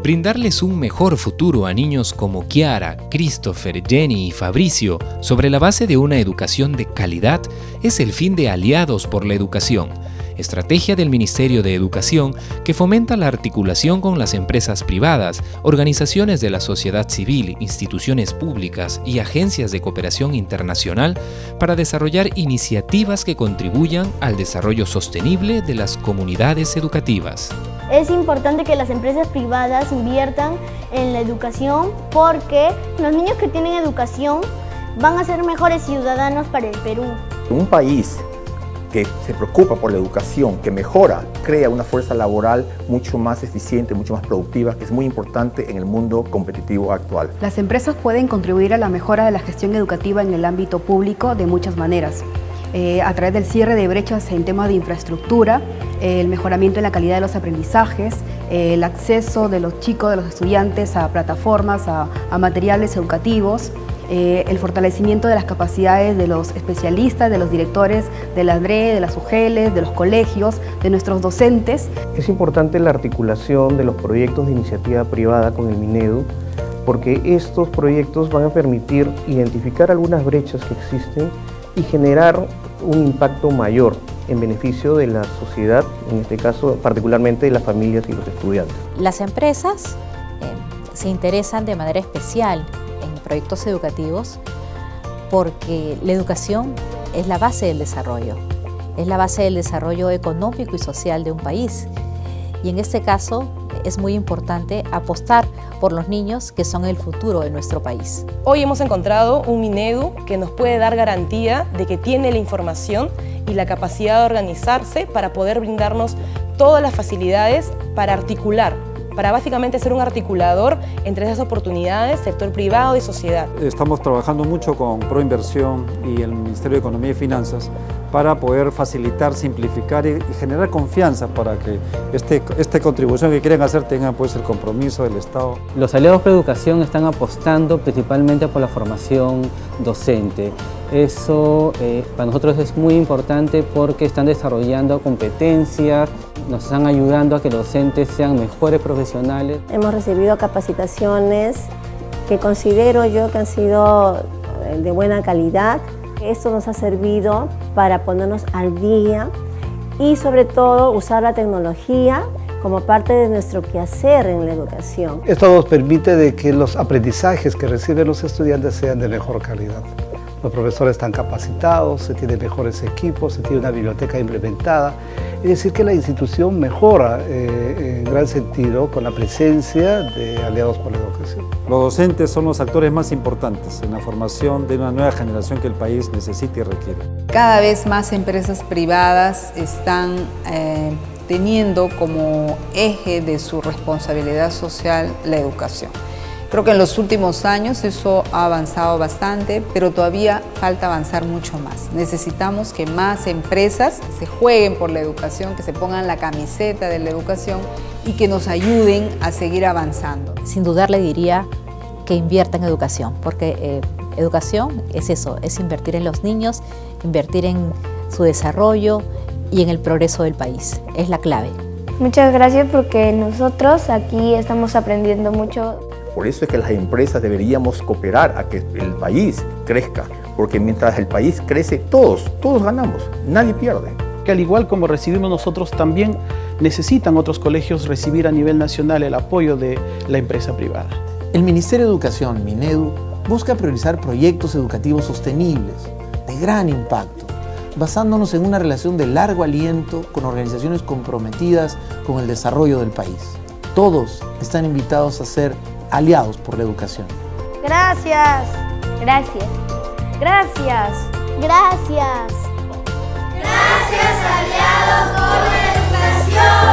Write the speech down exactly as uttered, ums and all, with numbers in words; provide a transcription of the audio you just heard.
Brindarles un mejor futuro a niños como Kiara, Christopher, Jenny y Fabricio sobre la base de una educación de calidad es el fin de Aliados por la Educación, estrategia del Ministerio de Educación que fomenta la articulación con las empresas privadas, organizaciones de la sociedad civil, instituciones públicas y agencias de cooperación internacional para desarrollar iniciativas que contribuyan al desarrollo sostenible de las comunidades educativas. Es importante que las empresas privadas inviertan en la educación porque los niños que tienen educación van a ser mejores ciudadanos para el Perú. Un país que se preocupa por la educación, que mejora, crea una fuerza laboral mucho más eficiente, mucho más productiva, que es muy importante en el mundo competitivo actual. Las empresas pueden contribuir a la mejora de la gestión educativa en el ámbito público de muchas maneras. Eh, a través del cierre de brechas en temas de infraestructura, eh, el mejoramiento en la calidad de los aprendizajes, eh, el acceso de los chicos, de los estudiantes a plataformas, a, a materiales educativos, eh, el fortalecimiento de las capacidades de los especialistas, de los directores de la D R E, de las U G L, de los colegios, de nuestros docentes. Es importante la articulación de los proyectos de iniciativa privada con el Minedu, porque estos proyectos van a permitir identificar algunas brechas que existen y generar un impacto mayor en beneficio de la sociedad, en este caso particularmente de las familias y los estudiantes. Las empresas eh, se interesan de manera especial en proyectos educativos porque la educación es la base del desarrollo, es la base del desarrollo económico y social de un país. Y en este caso es muy importante apostar por los niños que son el futuro de nuestro país. Hoy hemos encontrado un Minedu que nos puede dar garantía de que tiene la información y la capacidad de organizarse para poder brindarnos todas las facilidades para articular, para básicamente ser un articulador entre esas oportunidades, sector privado y sociedad. Estamos trabajando mucho con Proinversión y el Ministerio de Economía y Finanzas para poder facilitar, simplificar y generar confianza para que este, esta contribución que quieren hacer tenga pues el compromiso del Estado. Los aliados por educación están apostando principalmente por la formación docente. Eso eh, para nosotros es muy importante porque están desarrollando competencias, nos están ayudando a que los docentes sean mejores profesionales. Hemos recibido capacitaciones que considero yo que han sido de buena calidad. Esto nos ha servido para ponernos al día y sobre todo usar la tecnología como parte de nuestro quehacer en la educación. Esto nos permite de que los aprendizajes que reciben los estudiantes sean de mejor calidad. Los profesores están capacitados, se tienen mejores equipos, se tiene una biblioteca implementada. Es decir, que la institución mejora eh, en gran sentido con la presencia de aliados por la educación. Los docentes son los actores más importantes en la formación de una nueva generación que el país necesita y requiere. Cada vez más empresas privadas están eh, teniendo como eje de su responsabilidad social la educación. Creo que en los últimos años eso ha avanzado bastante, pero todavía falta avanzar mucho más. Necesitamos que más empresas se jueguen por la educación, que se pongan la camiseta de la educación y que nos ayuden a seguir avanzando. Sin dudar le diría que invierta en educación, porque eh, educación es eso, es invertir en los niños, invertir en su desarrollo y en el progreso del país. Es la clave. Muchas gracias porque nosotros aquí estamos aprendiendo mucho. Por eso es que las empresas deberíamos cooperar a que el país crezca, porque mientras el país crece, todos, todos ganamos, nadie pierde. Que al igual como recibimos nosotros, también necesitan otros colegios recibir a nivel nacional el apoyo de la empresa privada. El Ministerio de Educación, Minedu, busca priorizar proyectos educativos sostenibles, de gran impacto, basándonos en una relación de largo aliento con organizaciones comprometidas con el desarrollo del país. Todos están invitados a ser aliados por la educación. Gracias. Gracias. Gracias. Gracias. Gracias, aliados por la educación.